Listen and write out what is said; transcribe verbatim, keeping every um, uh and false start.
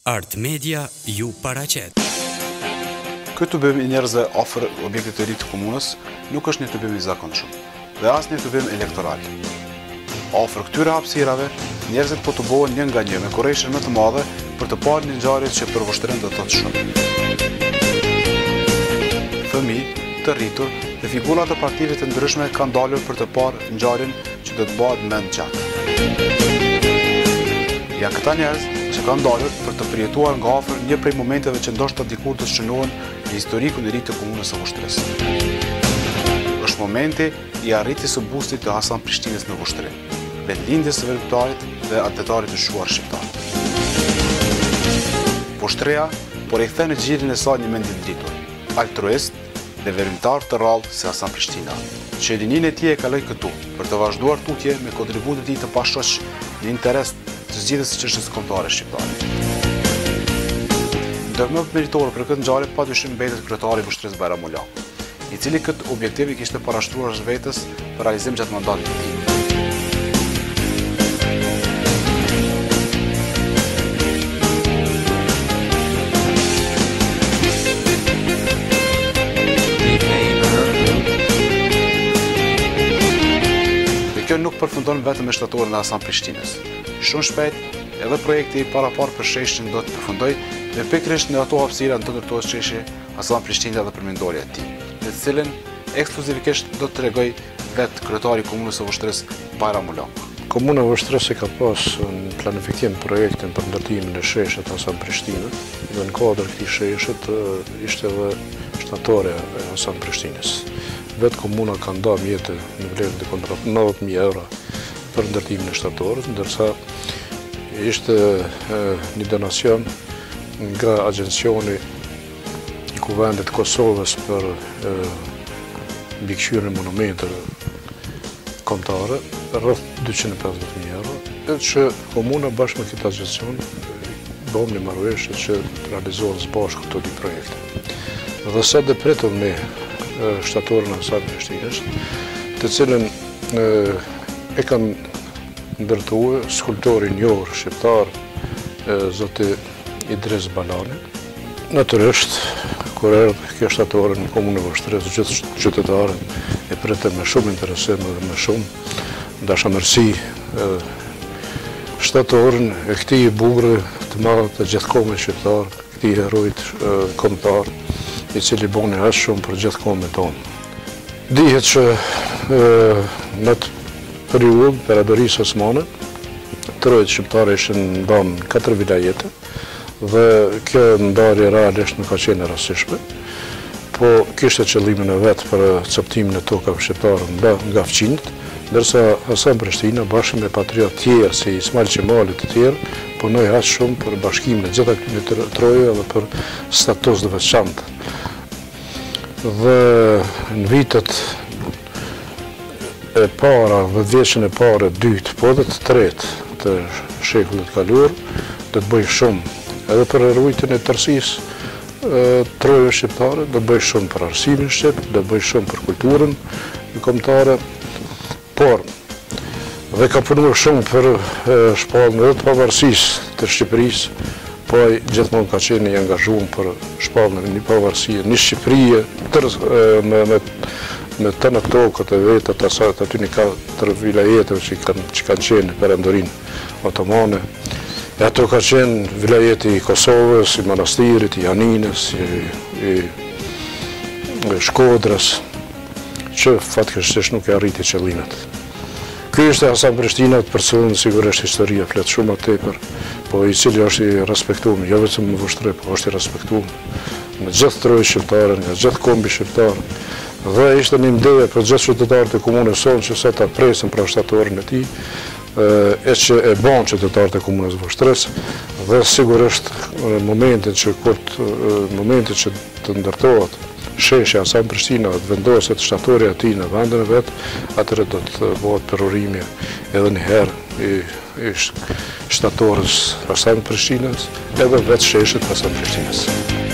Art Media ju paraqet. Ky të bëjmë i njerëzve afër objektit të ri të komunës nuk është një të bëjmë i zakonshëm dhe as një të bëjmë elektoral. Afër këtyre hapësirave, njerëzit po të bëhen një nga një me kurrëshën më të madhe për të parë një ngjarje që për vështrim do të thotë shumë. Fëmijë, të rritur dhe figura të partive të ndryshme kanë dalur për të parë ngjarjen që do të bëhet mend gjatë. Ja këta njerëz që kanë dalur për të përjetuar nga afër një prej momenteve që ndoshta dikur të shënohen në historikun e ri të komunës së Vushtrisë. Është momenti i arritjes së bustit të Hasan Prishtinës në Vushtri, vendlindjes së veprimtarit dhe atentarit të shuar shqiptar. Vushtria por i kthen në gjirin e saj një mendje dritur, altruist dhe veprimtar të rrallë si Hasan Prishtina, që rinin e tij e kaloi këtu për të vazhduar tutje me kontributin e tij të pashoq në interes të zgjidhjes së çështjes kombëtare shqiptare. Ndër më meritor për këtë ngjarje padyshim mbetet kryetari i Vushtrisë Bajram Ulaku, i cili këtë objektiv i kishte parashtruar vetes për realizim gjatë mandatit të tij. Dhe kjo nuk përfundon vetëm me shtatorin e Hasan Prishtinës. Shumë shpejt, edhe projekti i parapar për sheshin do të përfundoj dhe pikërisht në ato hapësira do të ndërtohet sheshi Hasan Prishtina dhe përmendorja e tij, në të cilën ekskluzivisht do të tregoj vetë kryetari i komunës së Vushtrisë Bajram Ulaku. Komuna e Vushtrisë ka pas në planifikim projektin për ndërtimin e sheshit Hasan Prishtinës dhe në kuadër këtij sheshit ishte edhe shtatorja e Hasan Prishtinës. Vetë komuna ka ndarë mjete në vlerën e kontratë nëntëdhjetë mijë euro për ndërtimin e shtatorit, ndërsa ishte një donacion nga Agjencioni i Kuvendit Kosovës për mbikëqyrjen e monumenteve kombëtare, rreth dyqind e pesëdhjetë mijë euro, edhe që komuna bashkë me këtë agjencion bëm një marrëveshje që të realizohen së bashku këto dy projekte. Dhe sa dhe pritëm ne shtatorin e Hasan Prishtinës, të cilën e kanë ndërtuar skulptori i njohur shqiptar, zoti Idris Balani. Natyrisht, kur erdhi kjo shtatore në komunën e Vushtrisë, gjithë qytetarët e pritën me shumë interesim dhe me shumë dashamirësi shtatorin e këtij bugri të madh të gjithkombëve shqiptar, këtij herojit kombëtar, i cili boni aq shumë për gjithkombën tonë. Dihet që në atë periudhë perandorisë osmane, trojt shqiptare ishin ndarë në katër vilajete dhe kjo ndarje realisht nuk ka qenë e rastishme, po kishte qëllimin e vet për coptimin e tokave shqiptare nga fqinjt, ndërsa Hasan Prishtina bashkë me patriotë tjerë si Ismail Qemali të tjerë punoi aq shumë për bashkimin e gjitha këtyre trojave dhe për status të veçantë. Dhe në vitet e para, dhe vjeçën e parë, dytë, po dhe të tretë të shekullit kaluar, do të bëjë shumë edhe për ruajtjen e tërësisë trojave shqiptare, do të bëjë shumë për arsimin shqip, do të bëjë shumë për kulturën kombëtare, por dhe ka punuar shumë për shpalljen edhe të pavarësisë të Shqipërisë, po ai gjithmonë ka qenë i angazhuar për shpalljen e një pavarësie, një Shqipërie me me me të në tokët e vetë të asajt aty një katër vilajeteve që kanë, që kanë qenë perandorinë otomane. E ato ka qenë vilajeti i Kosovës, i Manastirit, i Janinës, i, i, i Shkodrës, që fatkeqësisht nuk e arriti qëllimet. Ky ishte Hasan Prishtina, për cilën sigurisht historia flet shumë më tepër, po i cili është i respektuar, jo vetëm në Vushtri, po është i respektuar në gjithë trojë shqiptare, nga gjithë kombi shqiptar. Dhe ishte një mbledhje për gjithë qytetarët e komunës sonë që sa ta presin për shtatorin e tij, e që e bën qytetarët e komunës së Vushtrisë dhe sigurisht në momentin që kur momentin që të ndërtohet sheshi Hasan Prishtina, të vendoset shtatori e tij në vendin e vet, atëherë do të bëhet perurimi edhe një herë i, i shtatorës Hasan Prishtinës edhe vetë sheshit Hasan Prishtinës.